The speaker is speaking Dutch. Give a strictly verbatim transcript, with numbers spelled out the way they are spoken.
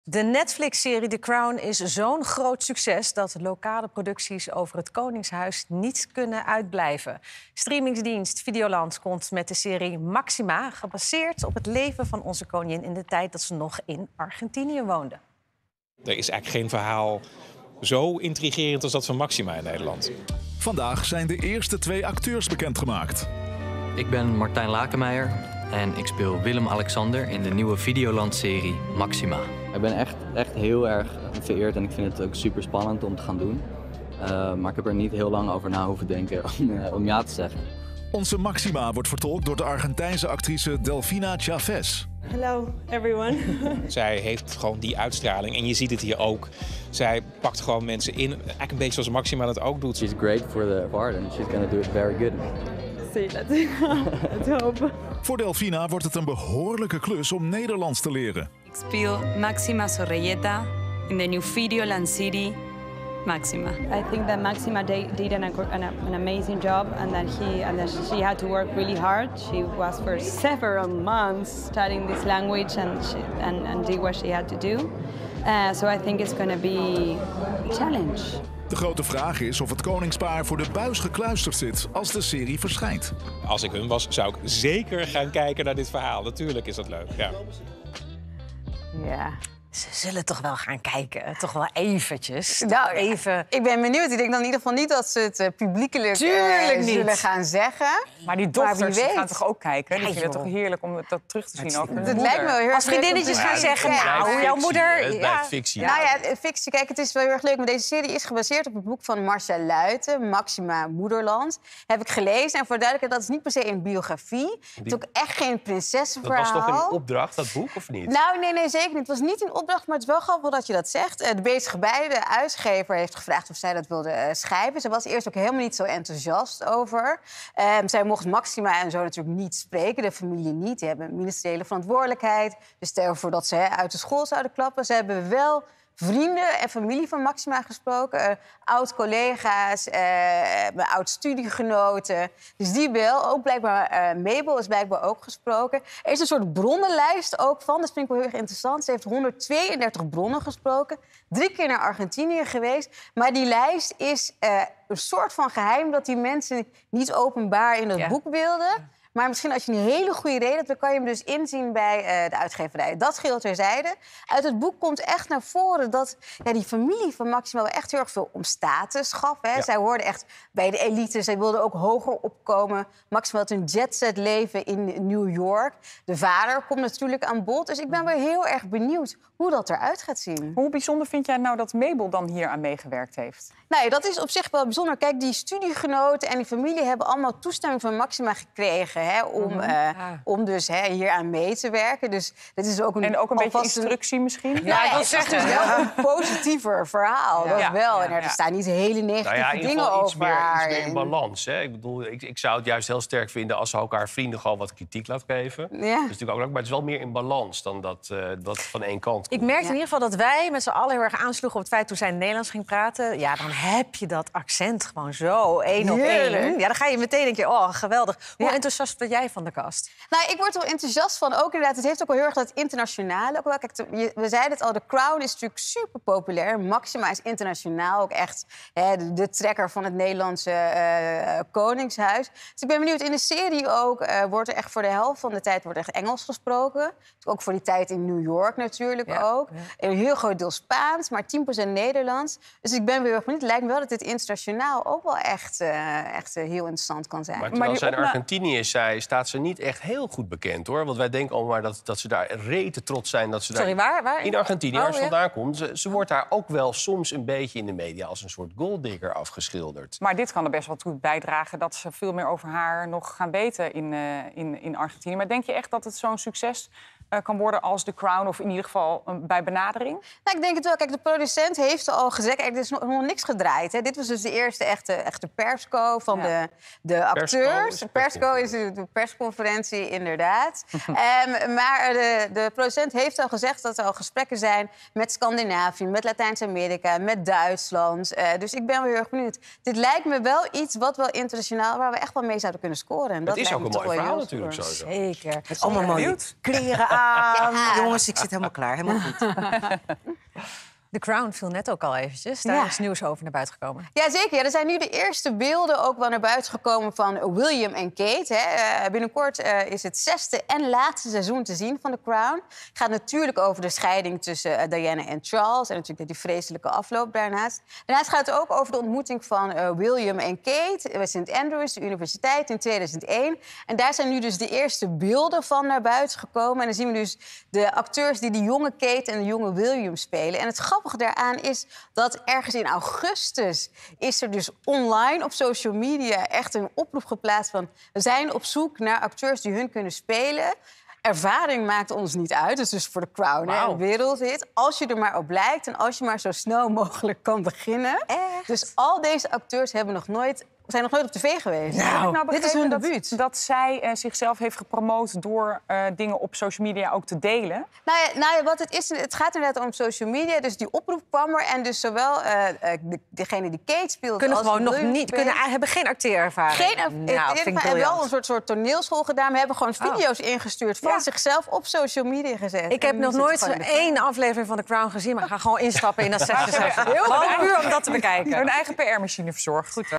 De Netflix-serie The Crown is zo'n groot succes dat lokale producties over het Koningshuis niet kunnen uitblijven. Streamingsdienst Videoland komt met de serie Maxima, gebaseerd op het leven van onze koningin in de tijd dat ze nog in Argentinië woonde. Er is eigenlijk geen verhaal zo intrigerend als dat van Maxima in Nederland. Vandaag zijn de eerste twee acteurs bekendgemaakt. Ik ben Martijn Lakenmeijer en ik speel Willem-Alexander in de nieuwe Videoland-serie Maxima. Ik ben echt, echt heel erg vereerd en ik vind het ook super spannend om te gaan doen. Uh, maar ik heb er niet heel lang over na hoeven denken om, uh, om ja te zeggen. Onze Maxima wordt vertolkt door de Argentijnse actrice Delfina Chavez. Hello everyone. Zij heeft gewoon die uitstraling en je ziet het hier ook. Zij pakt gewoon mensen in, eigenlijk een beetje zoals Maxima dat ook doet. She's great for the part and she's gonna do it very good. See, let's, let's hope. Voor Delfina wordt het een behoorlijke klus om Nederlands te leren. Ik speel Maxima Sorrelleta in de nieuwe Videoland serie Maxima. I think that Maxima did an, an, an amazing job and that he and that she had to work really hard. She was for several months studying this language and she, and, and did what she had to do. Uh, so I think it's going to be a challenge. De grote vraag is of het koningspaar voor de buis gekluisterd zit als de serie verschijnt. Als ik hun was, zou ik zeker gaan kijken naar dit verhaal. Natuurlijk is dat leuk, ja. Ja. Ze zullen toch wel gaan kijken, toch wel eventjes. Nou, even. Ik ben benieuwd. Ik denk dan in ieder geval niet dat ze het uh, publiekelijk Tuurlijk uh, niet. zullen gaan zeggen. Maar die dochters maar gaan toch ook kijken? Die Ja, vinden het joh. toch heerlijk om dat terug te zien over hun Het moeder. lijkt me wel heel erg Als vriendinnetjes leuk om gaan te zeggen, kijken. nou, blijft jouw fictie, moeder... hè? Het blijft fictie. Nou ja, fictie. Kijk, het is wel heel erg leuk. Maar deze serie is gebaseerd op het boek van Marcia Luiten, Maxima Moederland. Heb ik gelezen. En voor de duidelijkheid, dat is niet per se een biografie. Het is ook echt geen Dat prinsessenverhaal. was toch een opdracht, dat boek, of niet? Nou, nee, nee, zeker niet. Het was niet een opdracht, maar het is wel grappig dat je dat zegt. De bezige bij, de uitgever, heeft gevraagd of zij dat wilde uh, schrijven. Ze was eerst ook helemaal niet zo enthousiast over. Um, zij mocht Maxima en zo natuurlijk niet spreken, de familie niet. Die hebben een ministeriële verantwoordelijkheid. Dus stel voor dat ze hè, uit de school zouden klappen. Ze hebben wel vrienden en familie van Maxima gesproken. Uh, oud-collega's, uh, mijn oud-studiegenoten. Dus die wel. Ook blijkbaar, uh, Mabel is blijkbaar ook gesproken. Er is een soort bronnenlijst ook van. Dat vind ik wel heel erg interessant. Ze heeft honderdtweeëndertig bronnen gesproken. Drie keer naar Argentinië geweest. Maar die lijst is uh, een soort van geheim dat die mensen niet openbaar in het Ja. boek wilden. Maar misschien als je een hele goede reden hebt, dan kan je hem dus inzien bij uh, de uitgeverij. Dat scheelt terzijde. Uit het boek komt echt naar voren dat ja, die familie van Maxima wel echt heel erg veel om status gaf. Hè. Ja. Zij hoorde echt bij de elite. Zij wilde ook hoger opkomen. Maxima had een jetset leven in New York. De vader komt natuurlijk aan bod. Dus ik ben wel heel erg benieuwd hoe dat eruit gaat zien. Hoe bijzonder vind jij nou dat Mabel dan hier aan meegewerkt heeft? Nou ja, dat is op zich wel bijzonder. Kijk, die studiegenoten en die familie hebben allemaal toestemming van Maxima gekregen. Hè, om, Mhm. uh, Ah. om dus hè, hier aan mee te werken. Dus dit is ook een, En ook een beetje alvast instructie misschien? Ja, ja, dat is echt dus wel een positiever verhaal. Dat Ja. wel. Ja, En er ja. staan niet hele negatieve Nou ja, in ieder dingen geval iets over meer, haar. iets meer in En- balans. Hè? Ik bedoel, ik, ik zou het juist heel sterk vinden als ze ook haar vrienden gewoon wat kritiek laat geven. Ja. Dat is natuurlijk ook leuk, maar het is wel meer in balans dan dat, uh, dat van één kant komt. Ik merkte Ja. in ieder geval dat wij met z'n allen heel erg aansloegen op het feit toen zij Nederlands ging praten. Ja, dan heb je dat accent gewoon zo, één op Heerlijk. één. Ja, dan ga je meteen denk je, oh, geweldig. Hoe Ja. enthousiast ben jij van de cast? Nou, ik word er wel enthousiast van. Ook inderdaad, het heeft ook wel heel erg dat internationale. Ook wel. Kijk, te- je- we zeiden het al, The Crown is natuurlijk super populair. Maxima is internationaal ook echt hè, de, de trekker van het Nederlandse uh, koningshuis. Dus ik ben benieuwd, in de serie ook uh, wordt er echt voor de helft van de tijd wordt echt Engels gesproken. Dus ook voor die tijd in New York natuurlijk Ja, ook. ja. Een heel groot deel Spaans, maar tien procent Nederlands. Dus ik ben weer erg benieuwd. Het lijkt me wel dat dit internationaal ook wel echt, uh, echt uh, heel interessant kan zijn. Maar terwijl die zij in opna- Argentinië is, zij, staat ze niet echt heel goed bekend, hoor. Want wij denken allemaal maar dat, dat ze daar rete trots zijn. Dat ze Sorry, daar... waar? waar? In Argentinië, Oh, waar ze ja. vandaan komt. Ze, ze wordt daar ook wel soms een beetje in de media als een soort golddigger afgeschilderd. Maar dit kan er best wel toe bijdragen dat ze veel meer over haar nog gaan weten in, uh, in, in Argentinië. Maar denk je echt dat het zo'n succes uh, kan worden als The Crown? Of in ieder geval uh, bij benadering? Nou, ik denk het wel. Kijk, de producent heeft al gezegd... Kijk, er is nog, nog niks gedraaid. Hè. Dit was dus de eerste echte, echte persco van Ja. de, de acteurs. Persco is De een persco is de, de persconferentie, inderdaad. um, maar de, de producent heeft al gezegd dat er al gesprekken zijn... met Scandinavië, met Latijns-Amerika, met Duitsland. Uh, dus ik ben wel heel erg benieuwd. Dit lijkt me wel iets wat wel internationaal... waar we echt wel mee zouden kunnen scoren. En Het dat is lijkt ook me een toch mooi wel verhaal heel natuurlijk stoer. sowieso. Zeker. Met allemaal mooie benieuwd. kleren Ja, jongens, ik zit helemaal klaar. Helemaal goed. The Crown viel net ook al eventjes. Daar Ja. is nieuws over naar buiten gekomen. Jazeker, ja, er zijn nu de eerste beelden ook wel naar buiten gekomen van William en Kate. Hè. Uh, binnenkort uh, is het zesde en laatste seizoen te zien van The Crown. Het gaat natuurlijk over de scheiding tussen uh, Diana en Charles. En natuurlijk die vreselijke afloop daarnaast. Daarnaast gaat het ook over de ontmoeting van uh, William en Kate bij Saint Andrews, de universiteit, in tweeduizend één. En daar zijn nu dus de eerste beelden van naar buiten gekomen. En dan zien we dus de acteurs die de jonge Kate en de jonge William spelen. En het grappige daaraan is dat ergens in augustus is er dus online op social media echt een oproep geplaatst van we zijn op zoek naar acteurs die hun kunnen spelen. Ervaring maakt ons niet uit, dus, dus voor de Crown, wow. Hè, een wereldhit. Als je er maar op lijkt en als je maar zo snel mogelijk kan beginnen. Echt? Dus al deze acteurs hebben nog nooit, zijn nog nooit op tv geweest. Nou, nou dit is hun dat, debuut. Dat zij uh, zichzelf heeft gepromoot door uh, dingen op social media ook te delen. Nou ja, nou ja, wat het is, het gaat inderdaad om social media. Dus die oproep kwam er en dus zowel uh, de, degene die Kate speelt kunnen als gewoon nog William niet, speelt, kunnen, hebben geen acteerervaring. Geen nou, ervaring. En wel een soort, soort toneelschool gedaan. We hebben gewoon video's oh. ingestuurd van ja. zichzelf op social media gezet. Ik heb nog nooit één aflevering van The Crown gezien, maar ik ga gewoon instappen in dat zesde seizoen. Heel puur om dat te bekijken. Een eigen P R-machine verzorgd. Goed.